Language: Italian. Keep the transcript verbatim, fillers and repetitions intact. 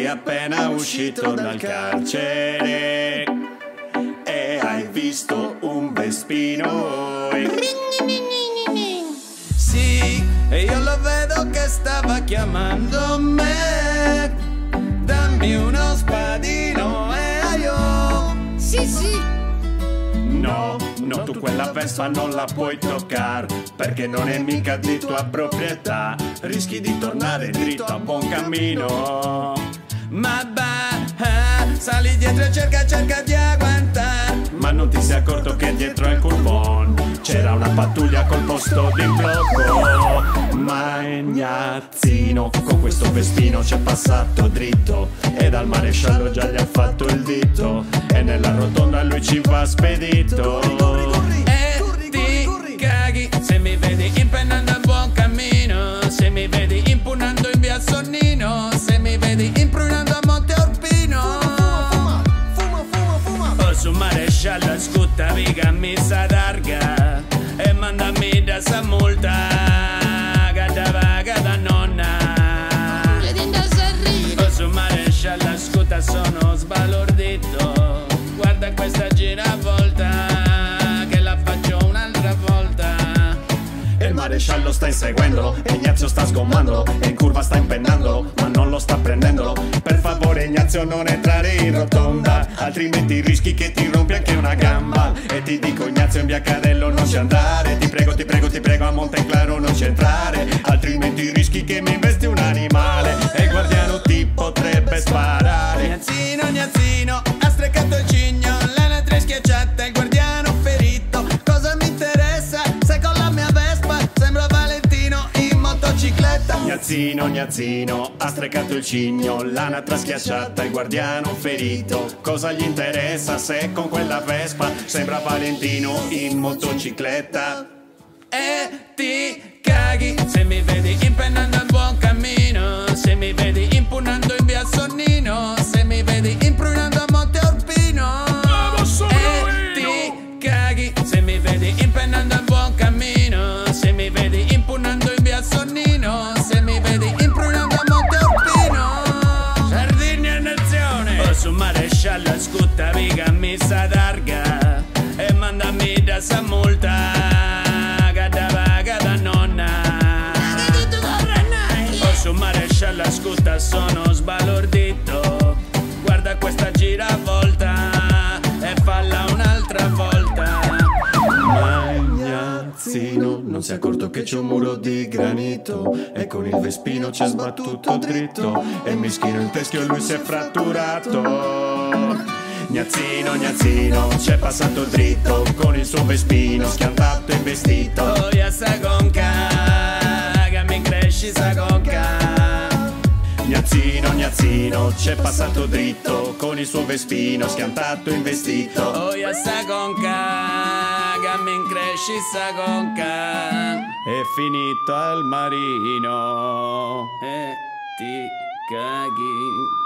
Sei appena uscito dal carcere e hai visto un vespino. Sì, e io lo vedo che stava chiamando me. Dammi uno spadino e io. Sì, sì. No, no, tu quella Vespa non la puoi toccare, perché non è mica di tua proprietà. Rischi di tornare dritto a buon cammino. Ma bah, sali dietro e cerca, cerca di aguantare. Ma non ti sei accorto che dietro al curvon c'era una pattuglia col posto di blocco. Ma Ignazzino con questo vespino c'è passato dritto, e dal maresciallo già gli ha fatto il dito, e nella rotonda lui ci va spedito. E ti caghi se mi vedi impennando a buon cammino, se mi vedi impunando in via Sonnino, se mi vedi imprunando a Monte Orpino. O su maresciallo scuttavi cammissa d'arga e mandami da sa multa gadavaga da nonna. O su maresciallo scuta sono sbalordito, guarda questa giravolta che la faccio un'altra volta. E il maresciallo sta inseguendolo e Ignazio sta sgommandolo, e in curva sta impennandolo ma non lo sta prendendolo. Per favore Ignazio non entrare in rotonda, altrimenti rischi che ti rompi anche una gamba. E ti dico Ignazio in via Carello non ci andare, ti prego ti prego ti prego a Monteclaro non ci entrare, altrimenti rischi che mi investi un animale e il guardiano ti potrebbe sparare. Gnazzino, Gnazzino, ha strecato il cigno, l'anatra è schiacciata, il guardiano ferito. Cosa mi interessa se con la mia Vespa sembra Valentino in motocicletta? Gnazzino, Gnazzino, ha strecato il cigno, l'anatra schiacciata, il guardiano ferito. Cosa gli interessa se con quella Vespa sembra Valentino in motocicletta? E ti caghi se mi vedi impennando a buon cammino, se mi vedi impunando in via Sonnino, se mi vedi imprunando a Monte Orpino. E ti caghi se mi vedi impennando a buon cammino, se mi vedi impunando in via Sonnino, se mi vedi imprunando a Monte Orpino. Sardegna nazione. O su maresciallo scuttavi cammissa d'arga e mandami da sa multa gadavaga da nonna. O su maresciallo scuta sono sbalordito, guarda questa giravolta e falla un'altra volta. Ma Ignazzino non si è accorto che c'è un muro di granito, e con il vespino c'è sbattuto dritto, e mischino il teschio lui si è fratturato. Gnazzino, Gnazzino, c'è passato dritto con il suo vespino schiantato e investito. Oh, ya sa conca, che mi cresci sa conca. Gnazzino, Gnazzino, c'è passato dritto con il suo vespino schiantato e investito. Oh, ya sa conca, che mi cresci sa conca. È finito al marino e ti caghi.